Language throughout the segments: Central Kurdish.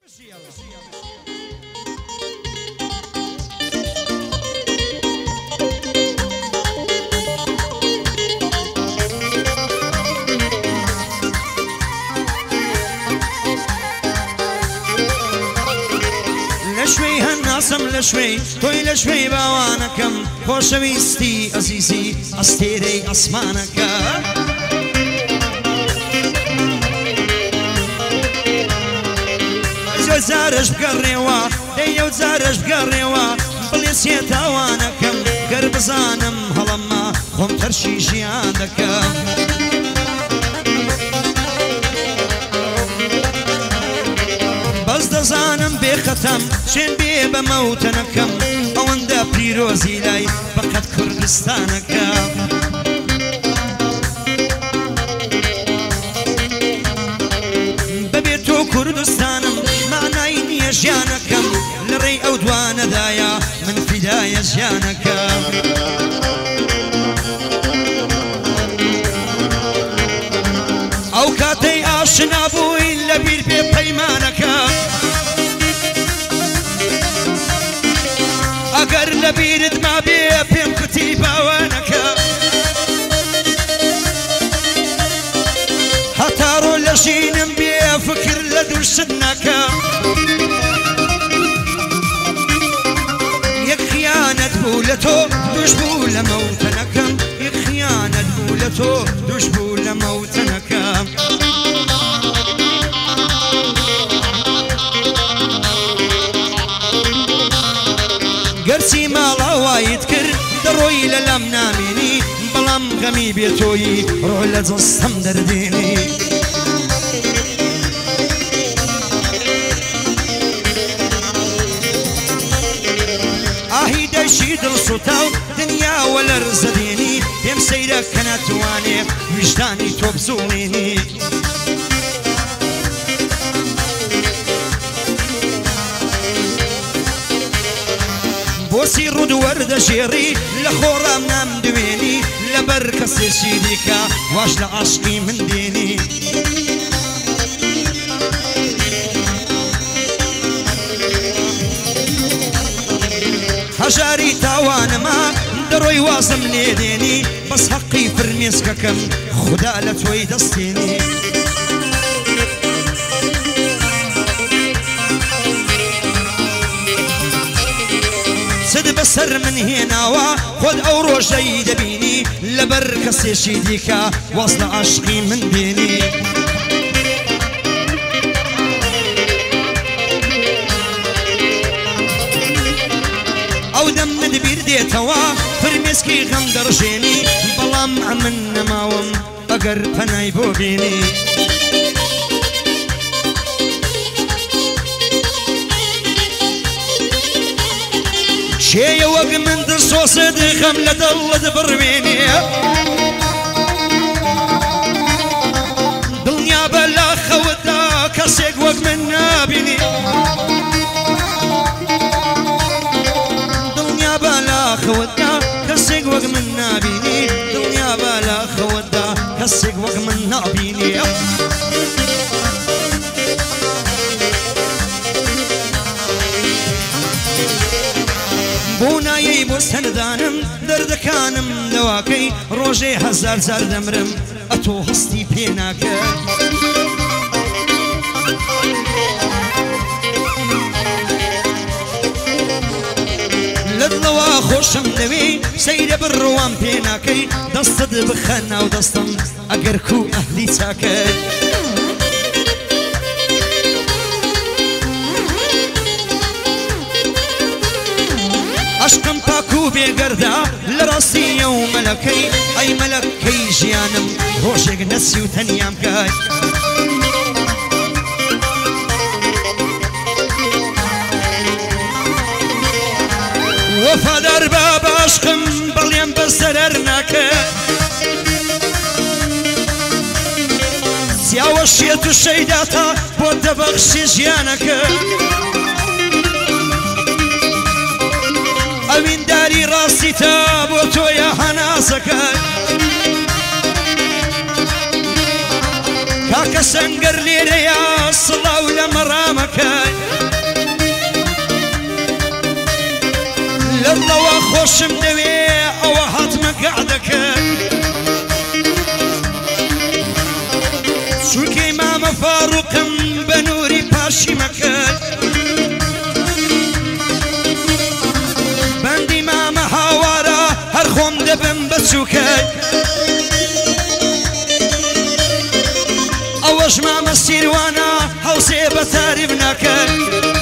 لشوي هالناسم لشوي توي لشوي باوانكم خوشويستي عزيزي استيري اسمانك زارش بقريوا ديو زارش بقريوا بليسي تاوانكم قرب زانم هلما خم ترشي جيانكم بس دزانم بختم شين بي بموتنكم اوندا بيروزي لاي فقط كردستانكم ببيتو كردستانم معناي جيانكم لري او دوانا دايا من فدايا جيانكم او كاتي اشنا بوي لبير بي بيمانكم اگر لبيرد ما بي بيم كتيبا وانكم هتارو لشينم بي فكر لدوشنكم يك خيانة بولتو دوش بول موتنكم يك خيانة بولتو دوش بول موتنكم قرسي مالا وايد كر دروي للم ناميني بلام غمي بيتوي روح لزصم درديني آهي دشيد الصوتاو دنيا ولا رزديني يم سيرك كانت تواني وجداني توبزونيني بوسي رود ورد شيري لخورا منام دويني لبركس شيديكا واش لعشقي من ديني هجاري تاوان ما دروي واسم ليديني بس حقي فرميسككم خدا لتوي دستيني سد بسر من هنا خد او روجي دبيني لبركس شيديكا واصل عشقي من ديني او دم دبير ديتوا فرمسكي غندر جيني بلام من ماوم اگر فناي بوبيني شي وق من دصوص دخم لدل برميني دنيا بلا خودا كسيق وق من نابيني دنيا بلا خودا كسيق وق من نابيني دنيا بلا خودا كسيق وق من نابيني بونايي بوسندانم دردكانم لواكي روجي هزار زار دمرم اتو هستي بيناكي لدلوا خوشم دوي سيد بالروان بيناكي دستد بخنا ودستم اقركو اهلي تاكي عشقم باكو بيقردا لراسي يوم ملكي اي ملكي جيانم روشك نسي وتنيام كاي وفادر باب عشقم بليم بسررناك سياو الشيط الشيداتا بود بخشي جيانك اوين داري راسي تابوتو يا حناسك كاكا سنقر لي رياس الله ولمرامك خۆشم دەوێ ئەوە هاتمە گەعدەکە چونکەی مامە فاروقم بە نووری پاشی مەکرد بەندی مامە هاوارە هەر خۆم دەبم بە چووکەی ئەوەش مامە سیروانە هەوسێ بە تاریف ناکەد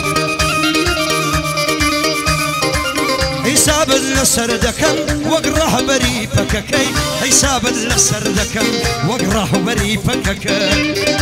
حیسابت لەسەر دەکەم وەک ڕاهبەری پەکەکەی حیسابت لەسەر دەکەم وەک ڕاهبەری پەکەکەی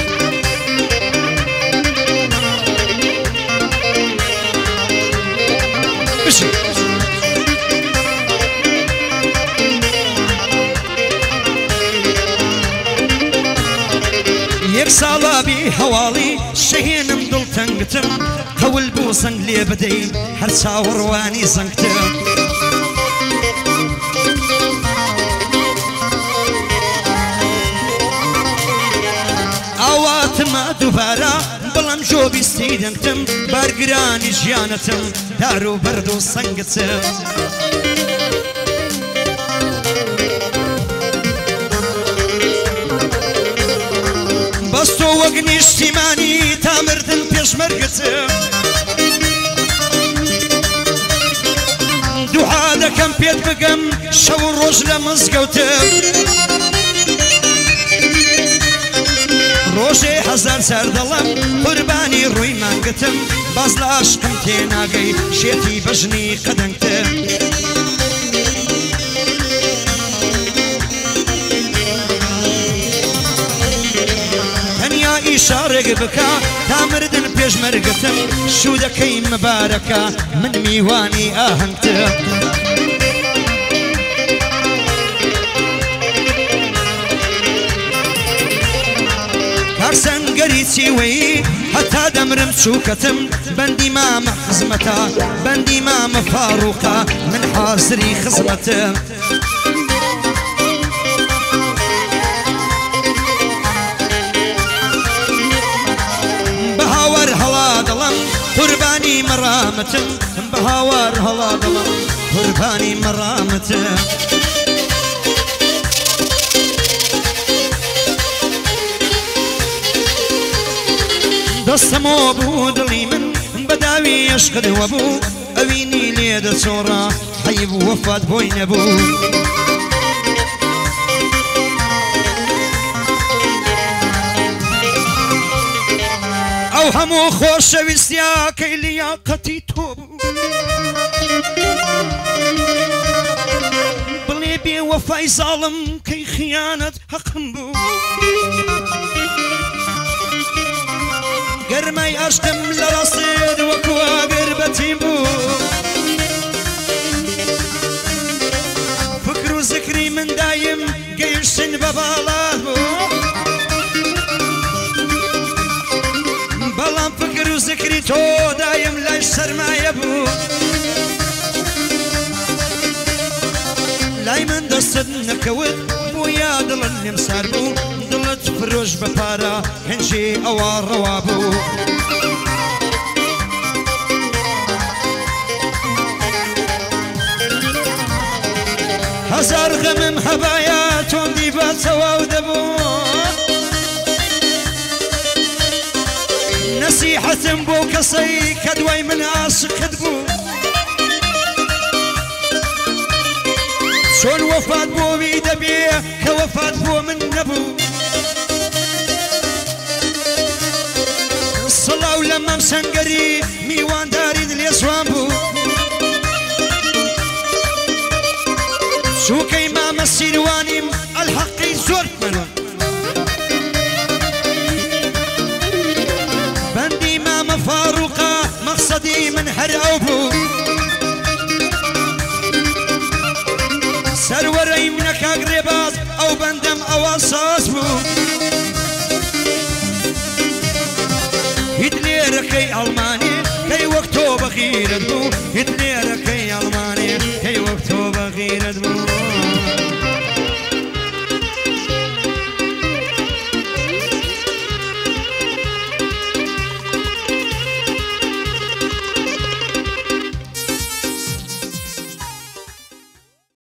یەک ساڵا بی هەواڵی شەهێنم دڵتەنگتم قەول بوو زەنگ لێ بدەی هەر چاوەڕوانی زەنگتم ئاواتمە دووبارە بەڵام جۆ بیستی دەنگتم بارگرانی ژیانەتم دار و بەرد و سەنگتم بەستۆ وەک نیشتیمانی تا مردن پێشمەرگتم دوعا دەکەم پێت بگەم شەو و ڕۆژ لە مزگەوتم ڕۆژێ هەزار جار دەڵم قوربانی ڕووی مانگتم باز لە عاشقم تێناگەی شێتی بەژنی قەدەنگتم ئیشارێک بکە تا مردن پێشمەرگتم شوودەکەی مەبارەکە من میوانی ئاهەنگتم کارسەنگەری چیوەیی هەتا دەمرم چووکەتم بەندی مامە خزمەتە بەندی مامە فاروقە من حازری خزمەتم قوربانی مەرامەتم بە هاوار هەڵا دەڵم قوربانی مەرامەتم دەستەمەوە بوو دڵی من بە داوی عشقتەوە بوو ئەوینی لێ دەچۆڕا حەیب وەفات بۆی نەبوو ئەو هەموو خۆشەویستیاکەی لیاقەتی تۆ بوو بڵێ بێوەفای زاڵم کەی خیانەت حەقم بوو گەرمای عاشقم لە ڕاستێت وەکو ئاگربەتیم بوو فکر و زکری من دایم گەیشتن بە باڵات بوو بەڵام فکر و زکری تۆ دایم لای سەرمایە بوو لای من دەستت نەکەوت بۆیە دڵت لێم سار بوو دڵت فرۆش بە پارە هەنجێ ئەوە ڕەوا بوو هەزار غەمم هەبایە تۆم دیبە چەواو دەبوو نەسیحەتم بۆ کەسەی کە دوای من عاشقت بوو چۆن وەفات بۆمی دەبێ کە وەفات بۆ من نەبوو سڵاو لە مەم سەنگەری میوانداریت لێ جوان بوو چووکەی مامە سیروانیم ئەلحەقی زۆر منە بەندی مامە فاروقە مەقسەدی من هەر ئەو بوو سەروەرەی منە کاک ڕێباز ئەو بەندەم ئەوە ساز بوو هیت لێرەکەی ئەڵمانی کەی وەک تۆ بەغیرت بوو هیت